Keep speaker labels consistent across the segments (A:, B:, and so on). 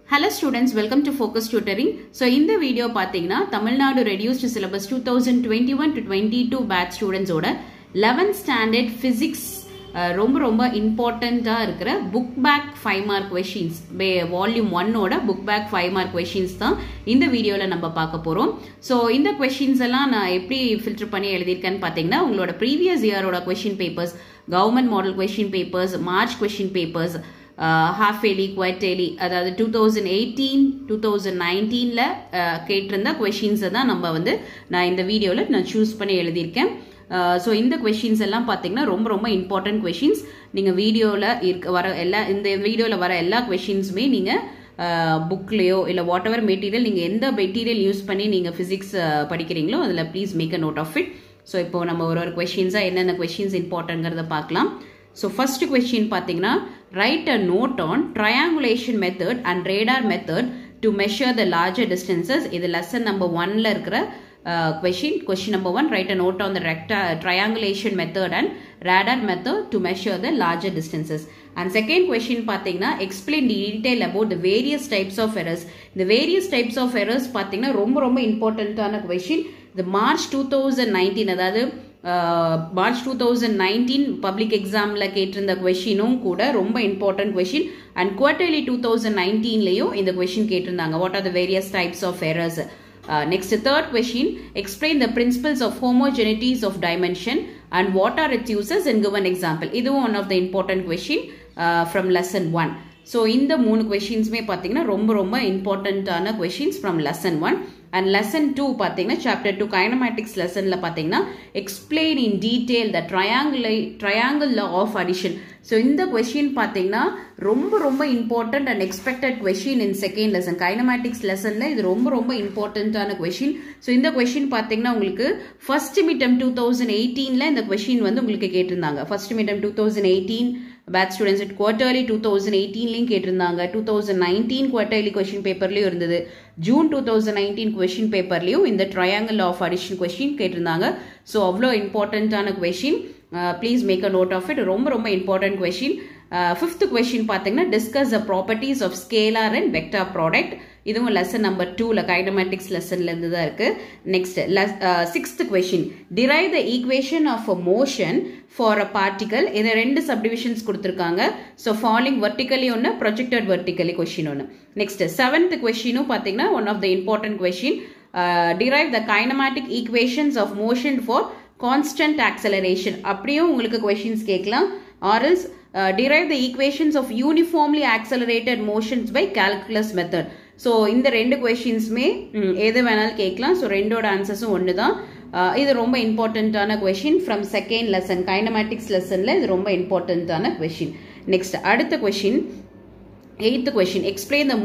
A: Hello students, welcome to Focus Tutoring. So in the video பாத்தீங்கன்னா Tamil Nadu reduced syllabus 2021 to 22 batch students ஓட 11th standard physics ரொம்ப இம்பார்ட்டண்டா இருக்கிற book back 5 mark questions volume 1 ஓட book back 5 mark questions தான் இந்த வீடியோல நம்ம பார்க்க போறோம். So இந்த questions எல்லாம் நான் எப்படி filter பண்ணி எழுதிருக்கேன்னு பாத்தீங்கன்னா உங்களோட previous year ஓட question papers, government model question papers, March question papers, half yearly, quarterly, அதாவது 2018-2019ல கேட்டிருந்த questions தான் நம்ம வந்து நான் இந்த வீடியோல நான் choose பண்ணி எழுதியிருக்கேன். So இந்த questions எல்லாம் பாத்தீங்கன்னா ரொம்ப important questions. நீங்க வீடியோல வர இந்த வீடியோல வர எல்லா questionsமே நீங்க புக்லயோ இல்ல whatever material நீங்க எந்த மெட்டீரியல் யூஸ் பண்ணி நீங்க physics படிக்கிறீங்களோ அதுல please make a note of it. So இப்போ நம்ம ஒரு questions என்னென்ன questions importantங்கறத பார்க்கலாம். So first question பாத்தீங்கன்னா write a note on triangulation method and radar method to measure the larger distances. இது lesson number 1ல இருக்கிற question number 1, write a note on the triangulation method and radar method to measure the larger distances. And second question பாத்தீங்கன்னா explain the detail about the various types of errors. The various types of errors பாத்தீங்கன்னா ரொம்ப importantஆன question. The March 2019 அதாவது March 2019 public examல கேட்டிருந்த questionும் கூட ரொம்ப important question and quarterly 2019 லயும் இந்த question கேட்டிருந்தாங்க. What are the various types of errors? Next, third question, explain the principles of homogeneities of dimension and what are its uses and give an example. இது one of the important question from lesson 1. So இந்த மூணு questionsமே பாத்தீங்கன்னா ரொம்ப importantஆன questions from lesson 1. And lesson 2 பாத்தீங்கன்னா chapter 2 kinematics lessonல பாத்தீங்கன்னா explain in detail the triangle law of addition. So இந்த question பாத்தீங்கன்னா ரொம்ப important and expected question in second lesson. Kinematics lessonல இது ரொம்ப importantஆன question. So இந்த question பாத்தீங்கன்னா உங்களுக்கு first midterm 2018ல இந்த question வந்து உங்களுக்கு கேட்டிருந்தாங்க. First midterm 2018 batch students at quarterly 2018லயும் கேட்டிருந்தாங்க. 2019 quarterly question paperலயும் இருந்தது. June 2019 question paperலயும் இந்த triangle of addition question கேட்டிருந்தாங்க. So அவ்வளோ importantஆன question. Please make a note of it. ரொம்ப important question. Fifth question பாத்தீங்கன்னா discuss the properties of scalar and vector product. இதுவும் lesson number 2ல kinematics lessonல இருந்து தான் இருக்கு. Next, sixth question, derive the equation of a motion for a particle. இது ரெண்டு subdivisions கொடுத்திருக்காங்க. So falling vertically ஒன்னு, projected vertically question ஒன்னு. Next, seventh questionும் பாத்தீங்கன்னா one of the important question, derive the kinematic equations of motion for constant acceleration. அப்படியும் உங்களுக்கு questions கேட்கலாம். Or else derive the equations of uniformly accelerated motions by calculus method. So இந்த ரெண்டு questionsமே எது வேணாலும் கேட்கலாம். So ரெண்டோட ஆன்சர்ஸும் ஒன்று தான். இது ரொம்ப இம்பார்ட்டன்டான question from second lesson kinematics lessonல இது ரொம்ப இம்பார்ட்டன்டான question. Next, அடுத்த question, eighth question, explain the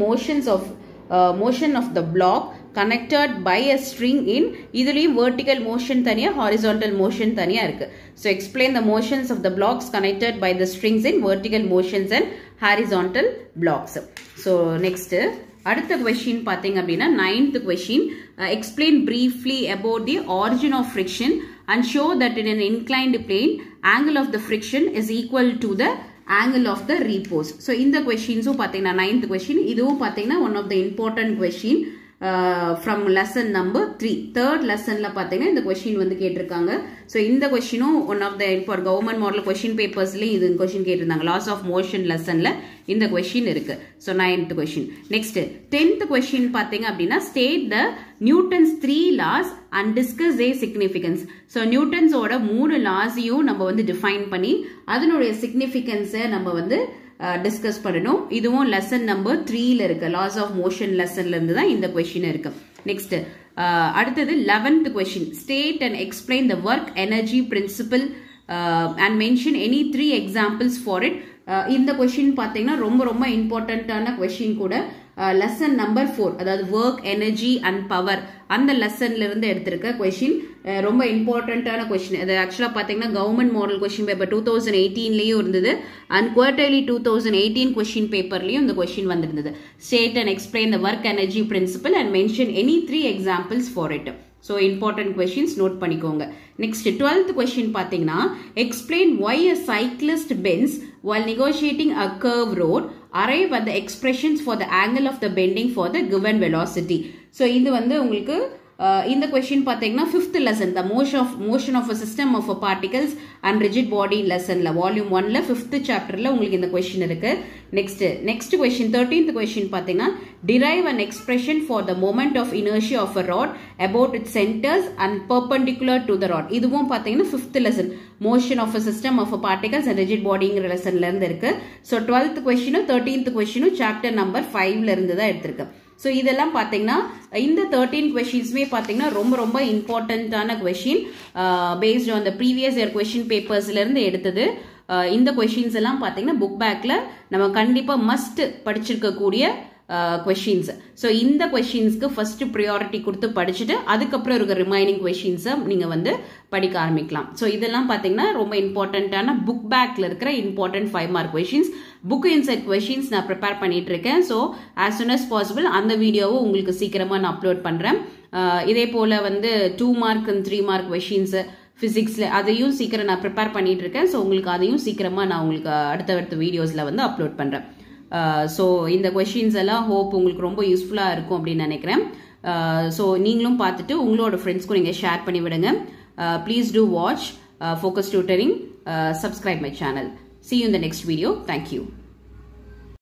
A: motion of the block connected by a string in இதுலயும் vertical motion தனியா horizontal motion தனியா இருக்கு. So explain the motions of the blocks connected by the strings in vertical motions and horizontal blocks. So next, அடுத்த question பாத்தீங்க அப்படின்னா ninth question, explain briefly about the origin of friction and show that in an inclined plane angle of the friction is equal to the angle of the repose. So இந்த questionஸும் பாத்தீங்கன்னா ninth question, இதுவும் பாத்தீங்கன்னா one of the important question from lesson number 3. Third lessonல பாத்தீங்கன்னா இந்த question வந்து கேட்டிருக்காங்க. So இந்த questionும் one of the for government model question papersலயும் இது question கேட்டிருந்தாங்க. Laws of motion lessonல இந்த question இருக்கு. So 9th question. Next, 10th question பாத்தீங்க அப்படின்னா state the Newton's 3 laws and discuss their significance. So Newton's ஓட 3 lawsையும் நம்ம வந்து define பண்ணி அதனுடைய significance நம்ம வந்து டிஸ்கஸ் பண்ணணும். இதுவும் lesson number 3ல இருக்கு. Laws of motion lessonல இருந்து தான் இந்த question இருக்கு. Next, அடுத்தது 11th question, state and explain the work energy principle and mention any 3 examples for it. இந்த question பாத்தீங்கன்னா ரொம்ப இம்பார்ட்டன்டான question கூட. lesson number 4 அதாவது work energy and power அந்த லெசன்ல இருந்து எடுத்திருக்க question ரொம்ப இம்பார்ட்டன்டான question. அது ஆக்சுவலா பாத்தீங்கன்னா கவர்மெண்ட் மாடல் question பேப்பர் 2018லயும் இருந்தது and quarterly 2018 question paperலயும் இந்த question வந்திருந்தது. State and explain the work energy principle and mention any 3 examples for it. So important questions note பண்ணிக்கோங்க. Next, 12th question பாத்தீங்கன்னா explain why a cyclist bends while negotiating a curve road arrive at the expressions for the angle of the bending for the given velocity. So இது வந்து உங்களுக்கு இந்த question பாத்தீங்கன்னா 5th lesson the motion of a system of a particles and rigid body lessonல volume 1ல 5th chapterல உங்களுக்கு இந்த question இருக்கு. next question 13th question பாத்தீங்கன்னா derive an expression for the moment of inertia of a rod about its centers and perpendicular to the rod. இதுவும் பாத்தீங்கன்னா 5th lesson motion of a system of a particles and rigid bodyங்கிற lessonல இருந்து இருக்கு. So 12th question 13th question chapter number 5ல இருந்து தான் எடுத்திருக்கு. So இதெல்லாம் பாத்தீங்கன்னா இந்த 13 questions பாத்தீங்கன்னா ரொம்ப இம்பார்ட்டன்டான question based on the previous year question papersல இருந்து எடுத்தது. இந்த questions எல்லாம் பாத்தீங்கன்னா book backல நம்ம கண்டிப்பா must படிச்சிருக்க கூடிய questions. So இந்த questionsக்கு first priority கொடுத்து படிச்சுட்டு அதுக்கப்புறம் இருக்க remaining questions நீங்க வந்து படிக்க ஆரம்பிக்கலாம். So இதெல்லாம் பாத்தீங்கன்னா ரொம்ப இம்பார்ட்டன்டான book backல இருக்கிற important 5 mark questions. book inside questions நான் prepare பண்ணிட்டு இருக்கேன். So as soon as possible அந்த வீடியோவை உங்களுக்கு சீக்கிரமா நான் அப்லோட் பண்றேன். இதே போல வந்து 2 mark and 3 mark questions பிசிக்ஸ்ல அதையும் சீக்கிரம் நான் ப்ரிப்பேர் பண்ணிட்டு இருக்கேன். ஸோ உங்களுக்கு அதையும் சீக்கிரமா நான் உங்களுக்கு அடுத்த வீடியோஸ்ல வந்து அப்லோட் பண்றேன். ஸோ இந்த கொஸ்டின்ஸ் எல்லாம் ஹோப் உங்களுக்கு ரொம்ப யூஸ்ஃபுல்லா இருக்கும் அப்படின்னு நினைக்கிறேன். ஸோ நீங்களும் பார்த்துட்டு உங்களோட ஃப்ரெண்ட்ஸ்க்கும் நீங்க ஷேர் பண்ணி விடுங்க. Please do watch Focus Tutoring, subscribe my channel. See you in the next video. Thank you.